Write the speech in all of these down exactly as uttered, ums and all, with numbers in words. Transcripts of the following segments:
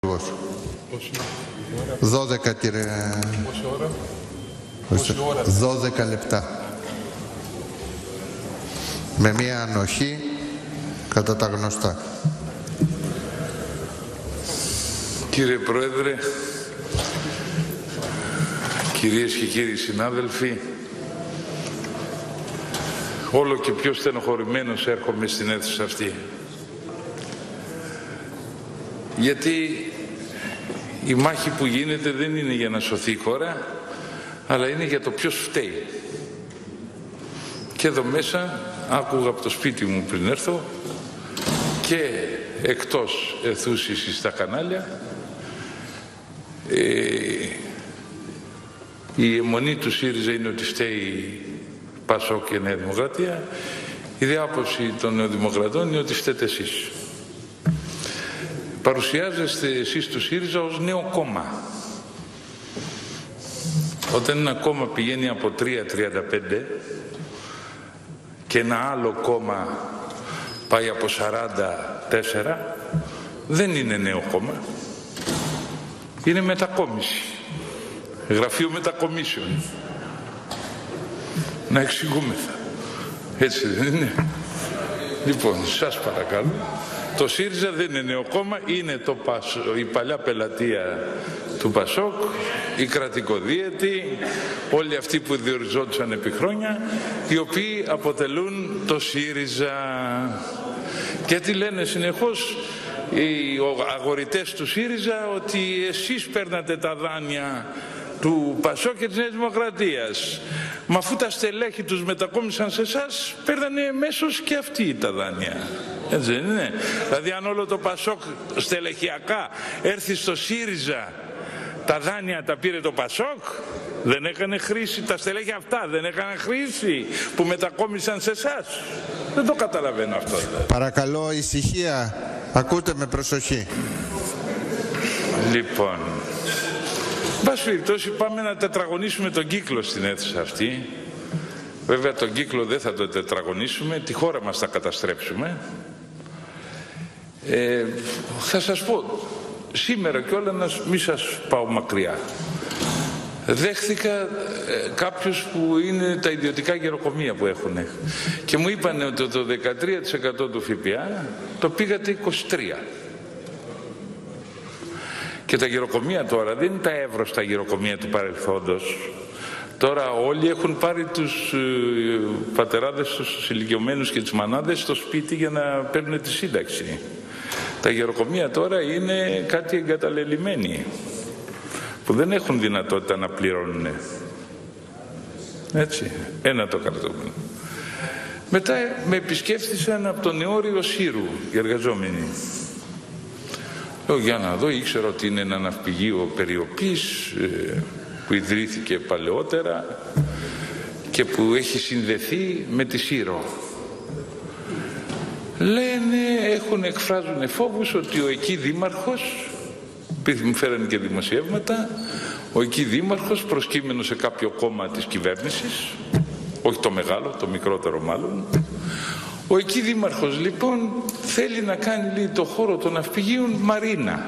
δώδεκα κύριε. Πόση ώρα? Πόση ώρα? δώδεκα λεπτά. Με μία ανοχή κατά τα γνωστά. Κύριε Πρόεδρε, κυρίες και κύριοι συνάδελφοι, όλο και πιο στενοχωρημένος έρχομαι στην αίθουσα αυτή. Γιατί η μάχη που γίνεται δεν είναι για να σωθεί η χώρα, αλλά είναι για το ποιος φταίει. Και εδώ μέσα άκουγα από το σπίτι μου πριν έρθω και εκτός αιθούσης στα κανάλια ε, η αιμονή του ΣΥΡΙΖΑ είναι ότι φταίει ΠΑΣΟΚ και Νέα Δημοκρατία. Η διάποψη των Νεοδημοκρατών είναι ότι φταίτε εσείς. Παρουσιάζεστε εσείς του ΣΥΡΙΖΑ ως νέο κόμμα. Όταν ένα κόμμα πηγαίνει από τρία τριάντα πέντε και ένα άλλο κόμμα πάει από σαράντα τέσσερα, δεν είναι νέο κόμμα. Είναι μετακόμιση. Γραφείο μετακομίσεων. Να εξηγούμεθα. Έτσι δεν είναι? Λοιπόν, σας παρακαλώ. Το ΣΥΡΙΖΑ δεν είναι νέο κόμμα, είναι το Πασο, η παλιά πελατεία του ΠΑΣΟΚ, οι κρατικοδίαιτοι, όλοι αυτοί που διοριζόντουσαν επί χρόνια, οι οποίοι αποτελούν το ΣΥΡΙΖΑ. Και τι λένε συνεχώς οι αγορητές του ΣΥΡΙΖΑ? Ότι εσείς παίρνατε τα δάνεια του ΠΑΣΟΚ και της Νέας Δημοκρατίας. Μα αφού τα στελέχη τους μετακόμισαν σε εσάς, παίρνανε εμέσως και αυτοί τα δάνεια. Έτσι δεν είναι? Δηλαδή αν όλο το ΠΑΣΟΚ στελεχειακά έρθει στο ΣΥΡΙΖΑ, τα δάνεια τα πήρε το ΠΑΣΟΚ, δεν έκανε χρήση, τα στελέχη αυτά δεν έκαναν χρήση που μετακόμισαν σε εσάς? Δεν το καταλαβαίνω αυτό. Δηλαδή. Παρακαλώ ησυχία, ακούτε με προσοχή. Λοιπόν, πάση περιπτώσει πάμε να τετραγωνίσουμε τον κύκλο στην αίθουσα αυτή. Βέβαια τον κύκλο δεν θα το τετραγωνίσουμε, τη χώρα μας θα καταστρέψουμε. Ε, θα σας πω, σήμερα κιόλας να μην σας πάω μακριά. Δέχθηκα ε, κάποιους που είναι τα ιδιωτικά γεροκομεία που έχουν και μου είπαν ότι το δεκατρία τοις εκατό του ΦΠΑ το πήγατε είκοσι τρία τοις εκατό. Και τα γεροκομεία τώρα δεν είναι τα εύρωστα γεροκομεία του παρελθόντος. Τώρα όλοι έχουν πάρει τους ε, πατεράδες τους ηλικιωμένους και τις μανάδες στο σπίτι για να παίρνουν τη σύνταξη. Τα γεροκομεία τώρα είναι κάτι εγκαταλελειμμένοι που δεν έχουν δυνατότητα να πληρώνουν. Έτσι, ένα το κρατούμενο. Μετά με επισκέφθησαν από τον Νεόριο Σύρου οι εργαζόμενοι. Λέω για να δω, ήξερα ότι είναι ένα ναυπηγείο περιοπής ε, που ιδρύθηκε παλαιότερα και που έχει συνδεθεί με τη Σύρο. Λένε, έχουν, εκφράζουν φόβους ότι ο εκεί δήμαρχος, επειδή μου φέρανε και δημοσιεύματα, ο εκεί δήμαρχος προσκύμενο σε κάποιο κόμμα της κυβέρνησης, όχι το μεγάλο, το μικρότερο μάλλον, ο εκεί δήμαρχος λοιπόν θέλει να κάνει, λέει, το χώρο των ναυπηγείων μαρίνα.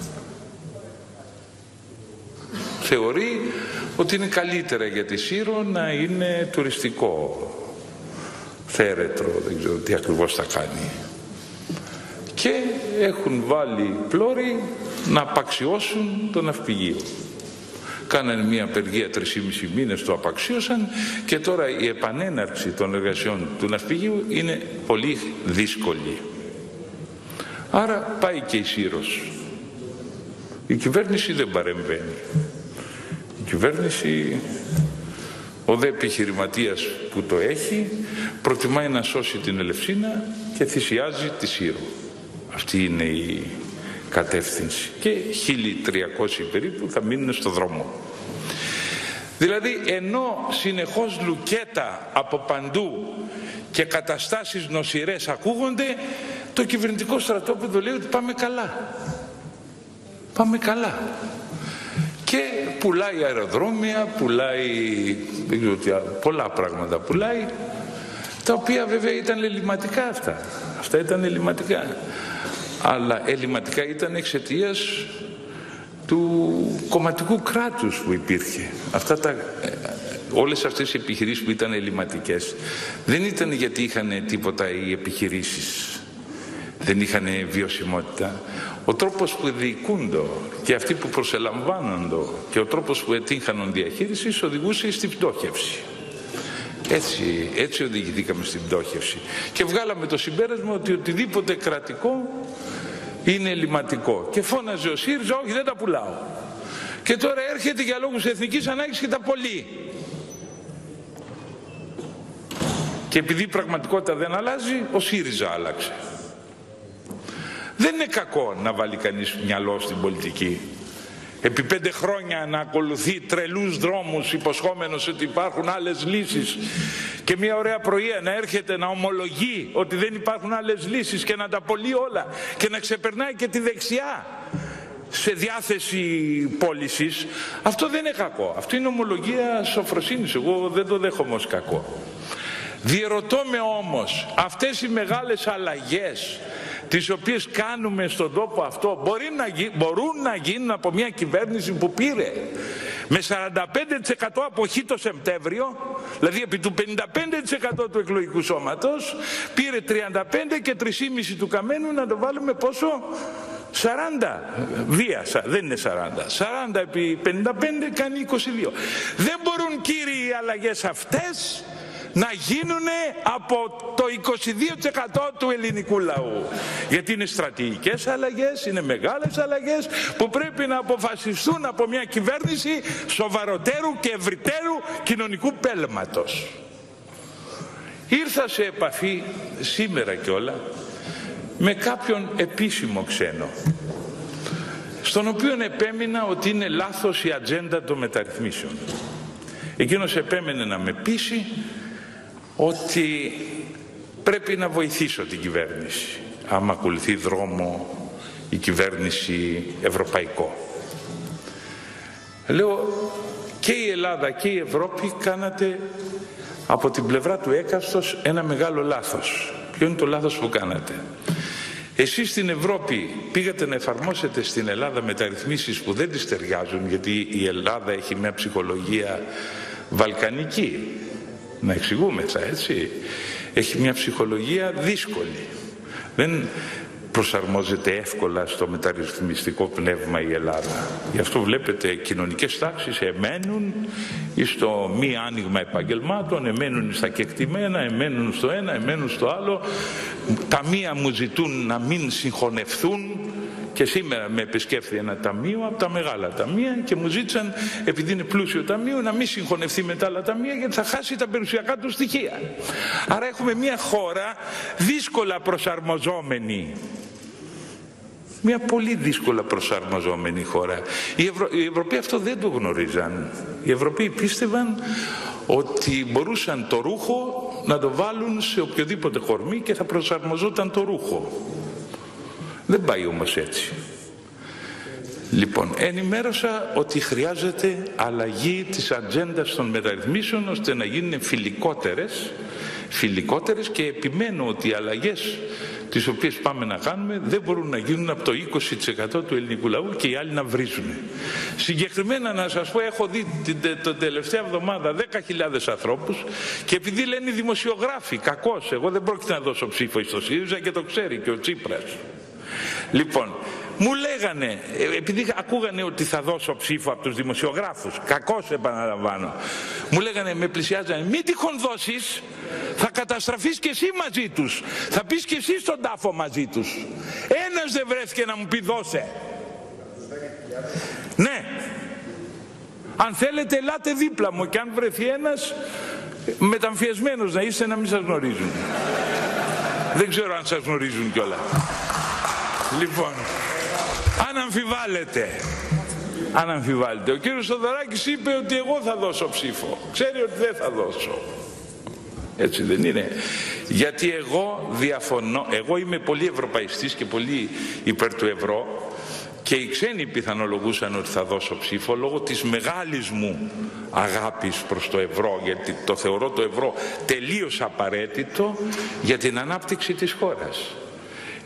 Θεωρεί ότι είναι καλύτερα για τη Σύρο να είναι τουριστικό θέρετρο, δεν ξέρω τι ακριβώς θα κάνει. Και έχουν βάλει πλώρη να απαξιώσουν το ναυπηγείο. Κάνανε μια απεργία τρεισήμισι μήνες, το απαξίωσαν και τώρα η επανέναρξη των εργασιών του ναυπηγείου είναι πολύ δύσκολη. Άρα πάει και η Σύρος. Η κυβέρνηση δεν παρεμβαίνει. Η κυβέρνηση, ο δε επιχειρηματίας που το έχει, προτιμάει να σώσει την Ελευσίνα και θυσιάζει τη Σύρο. Αυτή είναι η κατεύθυνση. Και χίλια τριακόσιοι περίπου θα μείνουν στο δρόμο. Δηλαδή ενώ συνεχώς λουκέτα από παντού και καταστάσεις νοσηρές ακούγονται, το κυβερνητικό στρατόπεδο λέει ότι πάμε καλά. Πάμε καλά. Και πουλάει αεροδρόμια, πουλάει δεν ξέρω τι άλλο, πολλά πράγματα πουλάει, τα οποία βέβαια ήταν ελληματικά αυτά. Αυτά ήταν ελληματικά. αλλά ελληματικά ήταν εξαιτίας του κομματικού κράτους που υπήρχε. Αυτά τα, όλες αυτές οι επιχειρήσεις που ήταν ελληματικές δεν ήταν γιατί είχαν τίποτα οι επιχειρήσεις, δεν είχαν βιωσιμότητα. Ο τρόπος που διοικούντο και αυτοί που προσελαμβάνοντο και ο τρόπος που ετύχανον διαχείρισης οδηγούσε στην πτώχευση. Έτσι, έτσι οδηγηθήκαμε στην πτώχευση και βγάλαμε το συμπέρασμα ότι οτιδήποτε κρατικό είναι ελληματικό. Και φώναζε ο ΣΥΡΙΖΑ, όχι, δεν τα πουλάω. Και τώρα έρχεται για λόγους εθνικής ανάγκης και τα πωλεί. Και επειδή η πραγματικότητα δεν αλλάζει, ο ΣΥΡΙΖΑ άλλαξε. Δεν είναι κακό να βάλει κανείς μυαλό στην πολιτική. Επί πέντε χρόνια να ακολουθεί τρελούς δρόμους υποσχόμενος ότι υπάρχουν άλλες λύσεις και μια ωραία πρωία να έρχεται να ομολογεί ότι δεν υπάρχουν άλλες λύσεις και να τα πωλεί όλα και να ξεπερνάει και τη δεξιά σε διάθεση πώλησης, αυτό δεν είναι κακό. Αυτό είναι ομολογία σοφροσύνης. Εγώ δεν το δέχομαι ως κακό. Διερωτώ με όμως, αυτές οι μεγάλες αλλαγές τις οποίες κάνουμε στον τόπο αυτό μπορεί να γι... μπορούν να γίνουν από μια κυβέρνηση που πήρε με σαράντα πέντε τοις εκατό αποχή το Σεπτέμβριο, δηλαδή επί του πενήντα πέντε τοις εκατό του εκλογικού σώματος, πήρε τριάντα πέντε και τρία κόμμα πέντε του Καμένου, να το βάλουμε πόσο? σαράντα, βίασα, δεν είναι σαράντα, σαράντα επί πενήντα πέντε κάνει είκοσι δύο. Δεν μπορούν, κύριοι, οι αλλαγές αυτές να γίνουν από το είκοσι δύο τοις εκατό του ελληνικού λαού. Γιατί είναι στρατηγικές αλλαγές, είναι μεγάλες αλλαγές που πρέπει να αποφασιστούν από μια κυβέρνηση σοβαροτέρου και ευρυτέρου κοινωνικού πέλματος. Ήρθα σε επαφή σήμερα κιόλα με κάποιον επίσημο ξένο, στον οποίο επέμεινα ότι είναι λάθος η ατζέντα των μεταρρυθμίσεων. Εκείνος επέμενε να με πείσει ότι πρέπει να βοηθήσω την κυβέρνηση άμα ακολουθεί δρόμο η κυβέρνηση ευρωπαϊκό. Λέω, και η Ελλάδα και η Ευρώπη κάνατε από την πλευρά του έκαστος ένα μεγάλο λάθος. Ποιο είναι το λάθος που κάνατε? Εσείς στην Ευρώπη πήγατε να εφαρμόσετε στην Ελλάδα μεταρρυθμίσεις που δεν τις ταιριάζουν, γιατί η Ελλάδα έχει μια ψυχολογία βαλκανική. Να εξηγούμεθα, έτσι. Έχει μια ψυχολογία δύσκολη. Δεν προσαρμόζεται εύκολα στο μεταρρυθμιστικό πνεύμα η Ελλάδα. Γι' αυτό βλέπετε κοινωνικές τάξεις εμένουν στο μη άνοιγμα επαγγελμάτων, εμένουν στα κεκτημένα, εμένουν στο ένα, εμένουν στο άλλο. Τα μία μου ζητούν να μην συγχωνευθούν. Και σήμερα με επισκέφθη ένα ταμείο από τα μεγάλα ταμεία και μου ζήτησαν, επειδή είναι πλούσιο ταμείο, να μην συγχωνευτεί με τα άλλα ταμεία γιατί θα χάσει τα περιουσιακά του στοιχεία. Άρα έχουμε μια χώρα δύσκολα προσαρμοζόμενη. Μια πολύ δύσκολα προσαρμοζόμενη χώρα. Οι, Ευρω... οι Ευρωπαίοι αυτό δεν το γνωρίζαν. Οι Ευρωπαίοι πίστευαν ότι μπορούσαν το ρούχο να το βάλουν σε οποιοδήποτε κορμί και θα προσαρμοζόταν το ρούχο. Δεν πάει όμως έτσι. Λοιπόν, ενημέρωσα ότι χρειάζεται αλλαγή της ατζέντας των μεταρρυθμίσεων ώστε να γίνουν φιλικότερες, φιλικότερες και επιμένω ότι οι αλλαγές τις οποίες πάμε να κάνουμε δεν μπορούν να γίνουν από το είκοσι τοις εκατό του ελληνικού λαού και οι άλλοι να βρίζουν. Συγκεκριμένα να σας πω, έχω δει την, την τελευταία εβδομάδα δέκα χιλιάδες ανθρώπους και επειδή λένε οι δημοσιογράφοι, κακώς, εγώ δεν πρόκειται να δώσω ψήφο στο ΣΥΡΙΖΑ και το ξέρει και ο Τσίπρας. Λοιπόν, μου λέγανε, επειδή ακούγανε ότι θα δώσω ψήφο από τους δημοσιογράφους, κακώς επαναλαμβάνω, μου λέγανε, με πλησιάζανε, μην τυχόν δώσεις, θα καταστραφείς και εσύ μαζί τους, θα πεις και εσύ στον τάφο μαζί τους. Ένας δεν βρέθηκε να μου πει δώσε. Ναι, αν θέλετε ελάτε δίπλα μου και αν βρεθεί ένας μεταμφιεσμένος να είστε, να μην σας γνωρίζουν. Δεν ξέρω αν σας γνωρίζουν κιόλα. Λοιπόν, αν αμφιβάλλετε, αν αμφιβάλλετε, ο κύριος Θοδωράκης είπε ότι εγώ θα δώσω ψήφο. Ξέρει ότι δεν θα δώσω. Έτσι δεν είναι? Γιατί εγώ διαφωνώ, εγώ είμαι πολύ ευρωπαϊστής και πολύ υπέρ του ευρώ και οι ξένοι πιθανολογούσαν ότι θα δώσω ψήφο λόγω της μεγάλης μου αγάπης προς το ευρώ, γιατί το θεωρώ το ευρώ τελείως απαραίτητο για την ανάπτυξη της χώρας.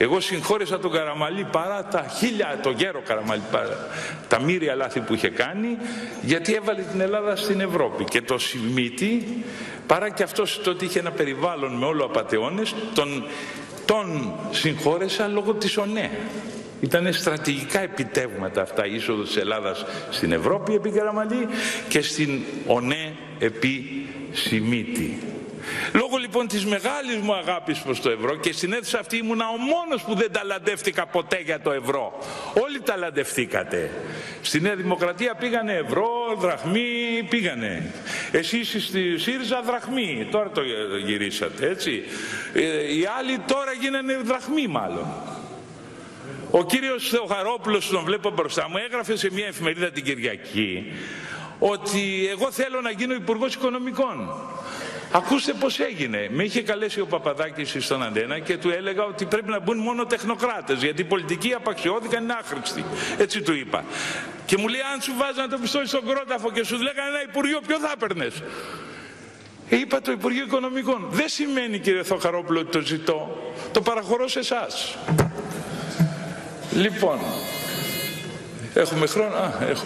Εγώ συγχώρεσα τον Καραμαλή παρά τα χίλια, το γέρο Καραμαλή, παρά τα μοίρια λάθη που είχε κάνει, γιατί έβαλε την Ελλάδα στην Ευρώπη. Και το Σιμίτη, παρά και αυτός το ότι είχε ένα περιβάλλον με όλο απατεώνες, τον, τον συγχώρεσα λόγω της ΟΝΕ. Ήταν στρατηγικά επιτεύγματα αυτά, η είσοδος της Ελλάδας στην Ευρώπη επί Καραμαλή και στην ΟΝΕ επί Σιμίτη. Λόγω λοιπόν της μεγάλης μου αγάπης προς το ευρώ, και στην αίθουσα αυτή ήμουνα ο μόνος που δεν ταλαντεύτηκα ποτέ για το ευρώ. Όλοι ταλαντευτήκατε. Στη Νέα Δημοκρατία πήγανε ευρώ, δραχμή, πήγανε. Εσείς στη ΣΥΡΙΖΑ δραχμή, τώρα το γυρίσατε, έτσι. Οι άλλοι τώρα γίνανε δραχμή μάλλον. Ο κύριος Θεοχαρόπουλος, τον βλέπω μπροστά μου, έγραφε σε μια εφημερίδα την Κυριακή ότι εγώ θέλω να γίνω υπουργός οικονομικών. Ακούστε πώς έγινε. Με είχε καλέσει ο Παπαδάκης στον Αντένα και του έλεγα ότι πρέπει να μπουν μόνο τεχνοκράτες, γιατί οι πολιτικοί απαξιώθηκαν, είναι άχρηστοι. Έτσι του είπα. Και μου λέει, αν σου βάζανε το πιστόλι στον κρόταφο και σου λέγανε ένα υπουργείο, ποιο θα έπαιρνες? Ε, είπα το Υπουργείο Οικονομικών. Δεν σημαίνει, κύριε Θεοχαρόπουλο, ότι το ζητώ. Το παραχωρώ σε εσάς. Λοιπόν, έχουμε χρόνο. Α, έχω.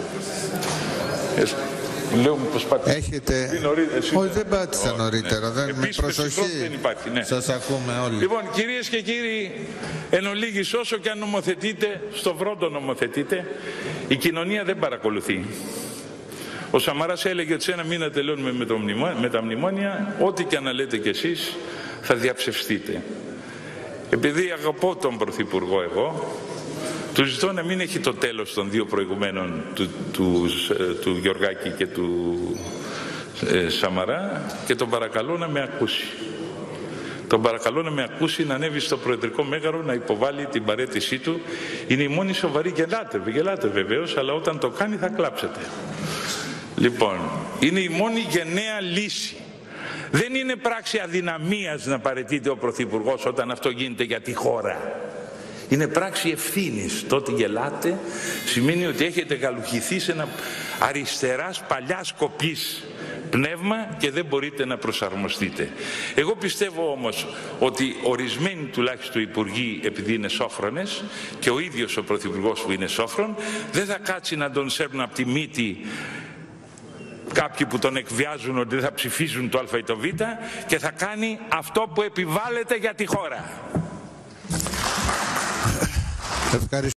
Λέω μου πως πάτε. Έχετε. Όχι, δεν πάτησα νωρίτερα. Δεν... Με προσοχή. Δεν υπάρχει, ναι. Σας ακούμε όλοι. Λοιπόν, κυρίες και κύριοι, εν ολίγης, όσο και αν νομοθετείτε, στο βρόντο νομοθετείτε, η κοινωνία δεν παρακολουθεί. Ο Σαμαράς έλεγε ότι σε ένα μήνα τελειώνουμε με, το μνημο... με τα μνημόνια, ό,τι και αν λέτε κι εσείς θα διαψευστείτε. Επειδή αγαπώ τον Πρωθυπουργό εγώ, του ζητώ να μην έχει το τέλος των δύο προηγουμένων, του, του, του Γιωργάκη και του ε, Σαμαρά, και τον παρακαλώ να με ακούσει. Τον παρακαλώ να με ακούσει, να ανέβει στο Προεδρικό Μέγαρο, να υποβάλει την παραίτησή του. Είναι η μόνη σοβαρή. Γελάτε, γελάτε βεβαίως, αλλά όταν το κάνει θα κλάψετε. Λοιπόν, είναι η μόνη γενναία λύση. Δεν είναι πράξη αδυναμίας να παραιτείται ο Πρωθυπουργός όταν αυτό γίνεται για τη χώρα. Είναι πράξη ευθύνης. Το ότι γελάτε σημαίνει ότι έχετε γαλουχηθεί σε ένα αριστεράς παλιάς κοπής πνεύμα και δεν μπορείτε να προσαρμοστείτε. Εγώ πιστεύω όμως ότι ορισμένοι τουλάχιστον υπουργοί, επειδή είναι σόφρονες, και ο ίδιος ο Πρωθυπουργός που είναι σόφρον, δεν θα κάτσει να τον σέρνουν από τη μύτη κάποιοι που τον εκβιάζουν ότι δεν θα ψηφίζουν το Α ή το Β, και θα κάνει αυτό που επιβάλλεται για τη χώρα. Ευχαριστώ.